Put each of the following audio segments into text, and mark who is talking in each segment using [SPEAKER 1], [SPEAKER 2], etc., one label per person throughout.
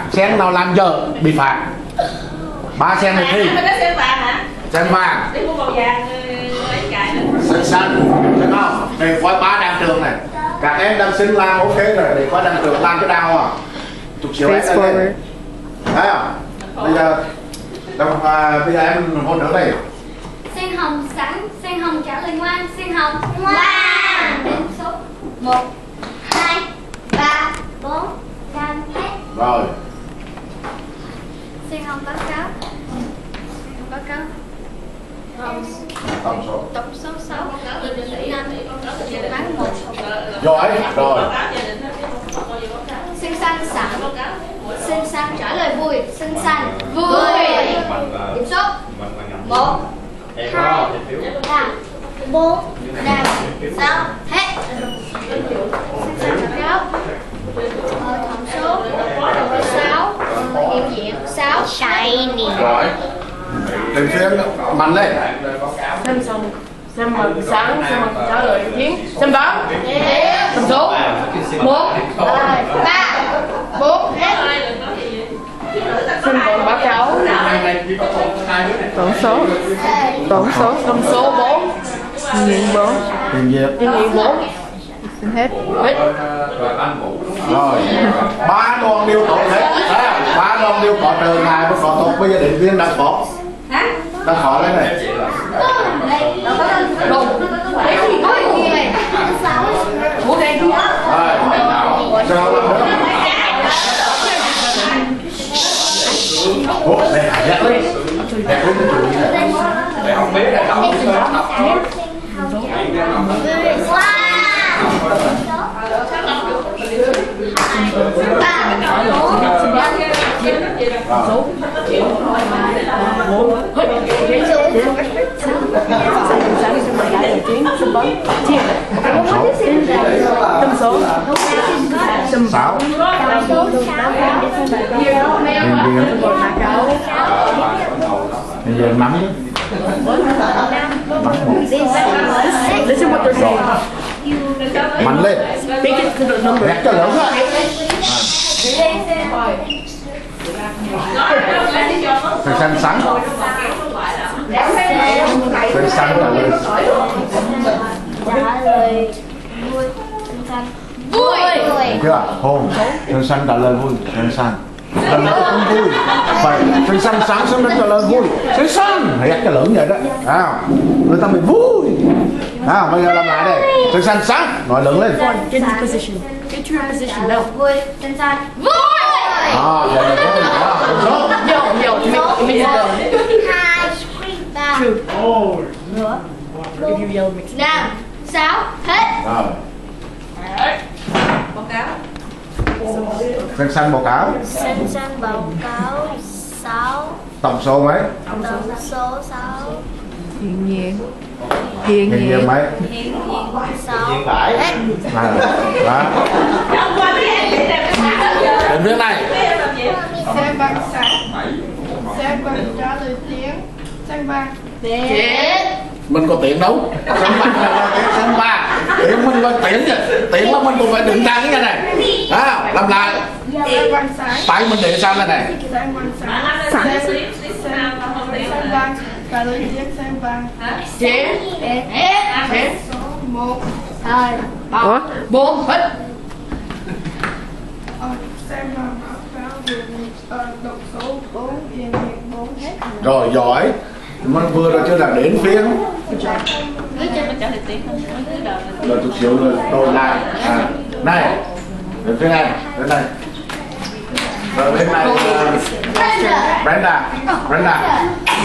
[SPEAKER 1] sen nào làm giờ bị phạt. 3 sen này thi.
[SPEAKER 2] Sen vàng hả?
[SPEAKER 1] Sen vàng.
[SPEAKER 2] Đi mua màu vàng lấy cài lên.
[SPEAKER 1] Sen xanh, thấy không? Đây khóa 3 đang trường này. Các em đang xin làm ok rồi, để khóa đang trường làm cái đau à? Chục triệu em lên. Thấy không? Bây giờ em hôn nữa đây.
[SPEAKER 3] Sen hồng sẵn, sen hồng trả lời ngoan, sen hồng ngoan. Đến số 1, 2, 3, 4, 5, hết.
[SPEAKER 1] Rồi.
[SPEAKER 3] Sen hồng báo cáo. Báo cáo. Tổng số 6. Bán 1.
[SPEAKER 1] Giỏi, rồi.
[SPEAKER 3] Sen xanh sẵn. Sen xanh trả lời vui. Sen xanh vui. Điểm số 1, 2, 3, 4, 5, 6, hết. Sen xanh báo cáo. Tổng số 6. Hiện diện 6. Shiny.
[SPEAKER 1] Rồi. Tìm phiên mạnh lên.
[SPEAKER 2] Xem xong. Xem màu sáng, xem màu trả lời chiến. Xem báo. Xem số 1,
[SPEAKER 3] 3, 4, hết.
[SPEAKER 2] xem còn báo cáo.
[SPEAKER 4] Tổng số. Tổng số.
[SPEAKER 2] Tổng số 4.
[SPEAKER 4] Hiện 4.
[SPEAKER 1] Tìm việc.
[SPEAKER 2] Hiện diện 4.
[SPEAKER 4] Xin hết.
[SPEAKER 2] Hết.
[SPEAKER 1] Rồi. 3 đoàn đều tốt hết. 3 đoàn đều có trời ngài mới có tốt. Bây giờ định viên đang khó. Đang khó đây này.
[SPEAKER 2] Đúng. Bố đen chứ.
[SPEAKER 1] Rồi. Sao nữa? Ủa, đây là nhắc lên. Nhắc lên cái chuỗi này. Để không biết là đọc.
[SPEAKER 4] Tâm số.
[SPEAKER 1] 6. Bây giờ nắm chứ.
[SPEAKER 4] Listen what they're saying.
[SPEAKER 1] Mạnh lên.
[SPEAKER 4] Make it to the number.
[SPEAKER 1] Nét cho lớn thôi. Phải xanh sẵn. Phải xanh trả lời.
[SPEAKER 3] Trả lời vui. Vui.
[SPEAKER 1] Được chưa? Hôn. Phải xanh trả lời vui. Phải xanh. Lần này cũng vui. Phải xanh sáng xong đến trả lời vui. Phải xanh. Nét cho lớn vậy đó. Người ta bị vui. Bây giờ làm lại đây. Phải xanh sáng. Nói lớn lên.
[SPEAKER 4] Get into position. Get to your position now.
[SPEAKER 3] Vui. Xanh xanh. Vui.
[SPEAKER 1] Vậy là có mình đó. Số.
[SPEAKER 4] Yo, to make it better.
[SPEAKER 3] 2, 3.
[SPEAKER 4] Two.
[SPEAKER 3] Nữa.
[SPEAKER 4] If you yell, it makes it
[SPEAKER 3] 5, 6, hết.
[SPEAKER 1] Rồi.
[SPEAKER 2] Báo cáo.
[SPEAKER 1] Xanh xanh báo cáo.
[SPEAKER 3] Xanh xanh báo cáo 6.
[SPEAKER 1] Tổng số mấy?
[SPEAKER 3] Tổng số 6.
[SPEAKER 4] Hiện nhiên. Hiện
[SPEAKER 1] Hiện nhiên mấy?
[SPEAKER 3] Hiện diện 6. Hết.
[SPEAKER 1] Đó. Đến phía này.
[SPEAKER 5] Xem bằng sáng. Xem bằng trả lời tiếng. Xem bằng
[SPEAKER 1] Mình có tiền đâu. Xem ba là tiếng xem ba. Tiếng mình có tiền chứ. Tiền là mình cũng phải đứng ra cái này. Làm lại.
[SPEAKER 5] xem bằng sáng.
[SPEAKER 1] Tay mình để sao này này.
[SPEAKER 5] Xem bằng sáng. Xem bằng trả lời tiếng. Xem bằng
[SPEAKER 3] Hết.
[SPEAKER 5] 1,
[SPEAKER 3] 2, 3,
[SPEAKER 4] Ủa?
[SPEAKER 3] 4, hết.
[SPEAKER 5] xem bằng báo cáo về đọc số 4, hiện diện 4, hết.
[SPEAKER 1] Rồi giỏi. Mình vừa rồi chưa là đến phiên.
[SPEAKER 2] Cứ cho mình trả lời tiếng không? Cứ đợi.
[SPEAKER 1] Rồi chút xíu rồi tôi lại. Này. Đến phía này. Đến đây. Rồi bên này Brenda. Brenda.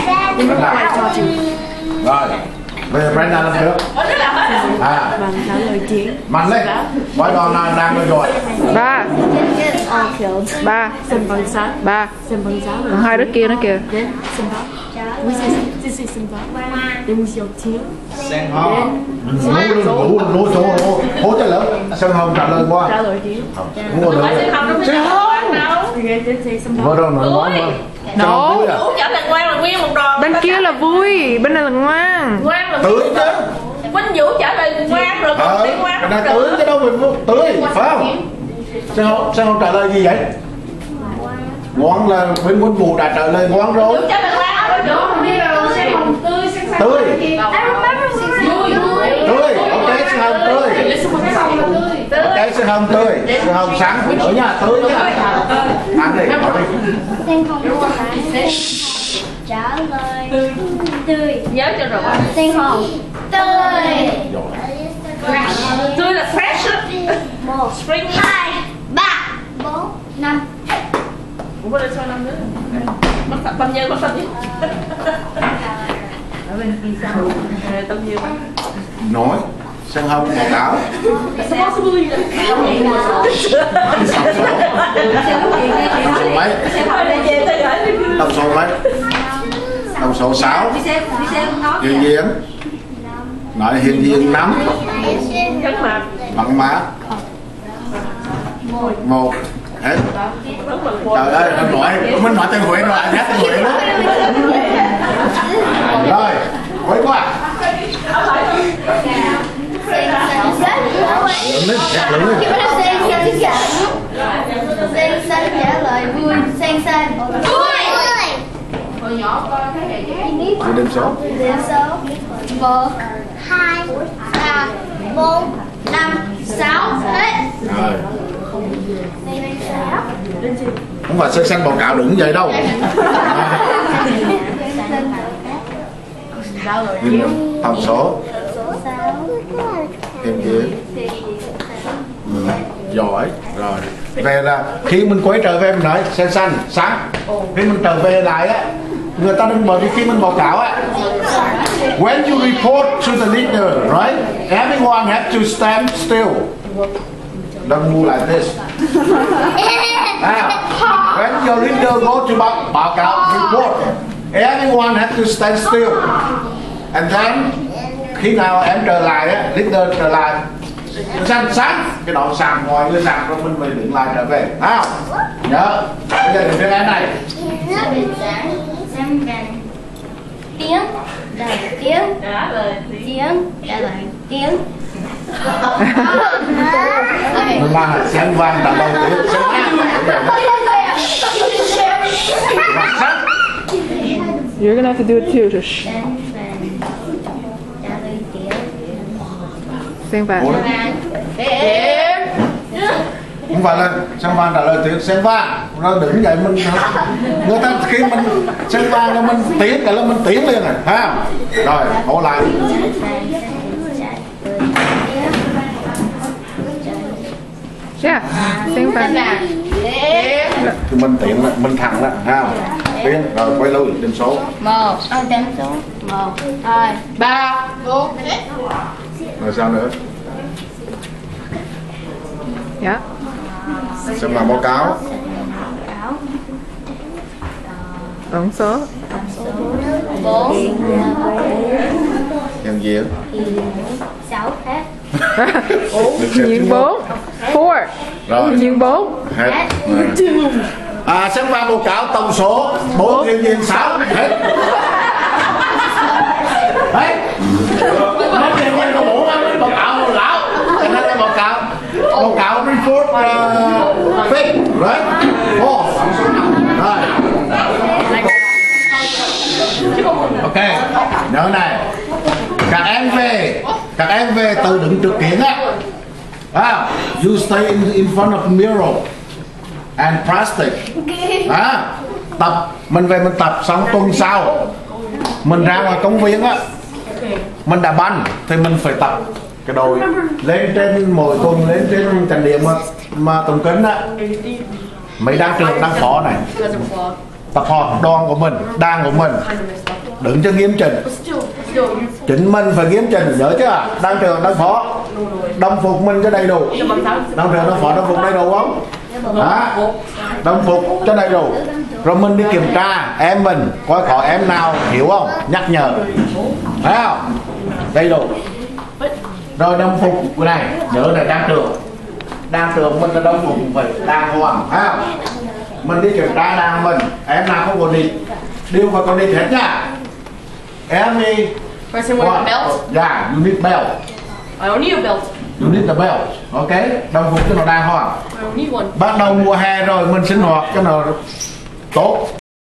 [SPEAKER 1] Rồi. Bây giờ Brenda làm được.
[SPEAKER 4] Bằng trả lời tiếng.
[SPEAKER 1] Mạnh lên. Quay đòn nào đang rồi.
[SPEAKER 4] 3. 3. Xem bằng sáng. 3. Xem bằng sáng. Còn 2 đứa kia nữa kìa. Xem báo. This is xem báo. Then we see tiếng.
[SPEAKER 1] Sen hồng. Nô số hố cho lớn. Sen hồng trả lời qua.
[SPEAKER 4] Trả lời tiếng.
[SPEAKER 1] Mua được. Sen hồng.
[SPEAKER 4] Okay, then say xem báo.
[SPEAKER 1] Vô đâu nói nói mà.
[SPEAKER 4] No.
[SPEAKER 2] Đủ trả lời ngoan là nguyên một đòn.
[SPEAKER 4] Bên kia là vui, bên này là ngoan.
[SPEAKER 2] Ngoan là
[SPEAKER 1] Tưới chứ.
[SPEAKER 2] Quỳnh Vũ trả lời ngoan rồi còn tiếng ngoan.
[SPEAKER 1] Cái này tưới chứ đâu mình tưới. Phải không? Sen hồng trả lời gì vậy? Ngoan là bên quân vụ đã trả lời ngoan rồi. Tươi. Tươi, ok, sinh hồng tươi. Ok, sinh hồng tươi. Sinh hồng sáng phải nữa nha, tươi nha. Ăn đi, nói đi.
[SPEAKER 3] Sinh hồng trả lời tươi.
[SPEAKER 2] Nhớ cho rồi.
[SPEAKER 3] Sinh hồng tươi.
[SPEAKER 2] Tươi là fresh á.
[SPEAKER 3] 1, 2, 3, 4, 5.
[SPEAKER 2] Ủa lên sao 5 nữa? Bắt tập tâm nhân, bắt tâm nhân. Ở bên kia sao? Tâm nhân.
[SPEAKER 1] Nói sinh hồng màu cáo.
[SPEAKER 2] Sao số mươi vậy?
[SPEAKER 1] Tổng số mấy? Tổng số mấy? Tổng số 6. Hiền diện. Nói hiền diện 5. Bằng má. 1. Hết. Trời ơi, mình nói tên Huệ rồi, nhắc tên Huệ luôn. Rồi, Huệ quá. Lớn lên, lớn lên.
[SPEAKER 3] Sen xanh trả lời vui. Sen xanh vui.
[SPEAKER 1] Rồi đếm số.
[SPEAKER 3] Đếm số 1, 2, 3, 4, 5, 6. Hết.
[SPEAKER 1] Rồi. Không phải sen xanh bầu cạo đừng vậy đâu. Tổng số. Hiền diện. Giỏi. Rồi. Về là khi mình quay trở về mình nói sen xanh sáng. Khi mình trở về lại á, người ta đừng bởi vì khi mình báo cáo á, when you report to the leader, right? Everyone has to stand still. Don't move like this. When your leader go to báo cáo report, everyone has to stand still. And then khi nào em trở lại á, leader trở lại xanh sáng cái đoạn sàn ngoài người sàn rồi mình mới đứng lại trở về, nào nhớ bây giờ đến em này
[SPEAKER 3] tiếng trả lời tiếng tiếng trả lời tiếng.
[SPEAKER 1] mà sen vàng trả lời tiếng
[SPEAKER 4] You're gonna have to do it too. Sen vàng.
[SPEAKER 1] Không phải là sen vàng trả lời tiếng sen vàng rồi đứng vậy mình người ta khi mình sen vàng là mình tiếng cái là mình tiếng liền rồi ha. Rồi hỗ lại.
[SPEAKER 4] Yeah, sen vàng.
[SPEAKER 1] Thì mình tiếng là mình thẳng đó ha. Tiếng rồi quay lui đếm số.
[SPEAKER 3] 1, đếm số 1, 2, 3, 4.
[SPEAKER 1] Rồi sao nữa?
[SPEAKER 4] Dạ.
[SPEAKER 1] Xem là báo cáo.
[SPEAKER 4] Tổng số.
[SPEAKER 3] 4.
[SPEAKER 1] Hiện diện.
[SPEAKER 3] 6 hết.
[SPEAKER 4] Diện 4. 4.
[SPEAKER 1] Rồi.
[SPEAKER 4] Diện 4.
[SPEAKER 1] Hết. Xem vào báo cáo tổng số 4 hiện diện 6 hết. Đấy. Nó hiện diện có 4 báo cáo lão. Cái này là báo cáo report fake, right? Rồi. Ok, nhớ này. Các em về từ đứng trước kiến á. You stay in front of mirror and plastic. Mình về mình tập xong tuần sau mình ra ngoài công viên á, mình đá banh thì mình phải tập cái đồi lên trên mỗi tuần lên trên trần điểm mà tùng kính á, mấy đang trường đang phó này tập họp đoàn của mình đang của mình đứng cho nghiêm chỉnh, chính mình phải nghiêm chỉnh, nhớ chưa? Đang trường đang phó đồng phục mình cho đầy đủ, đang trường đang phó đồng phục đầy đủ không? Đồng phục cho đầy đủ rồi mình đi kiểm tra em mình coi có em nào hiểu không, nhắc nhở, thấy không? Đầy đủ. Rồi đồng phục của này nhớ là đang trường mình là đồng phục phải đàng hoàng, thấy không? Mình đi kiểm tra đàng mình em nào không có đi đều phải có đi hết nha. Em đi
[SPEAKER 2] person wearing a belt?
[SPEAKER 1] Yeah, you need belt.
[SPEAKER 2] I don't need a belt.
[SPEAKER 1] You need the belt. Ok, đồng phục cho nó đàng hoàng.
[SPEAKER 2] I don't need one.
[SPEAKER 1] Bắt đầu mùa hè rồi mình sinh hoạt cho nó tốt.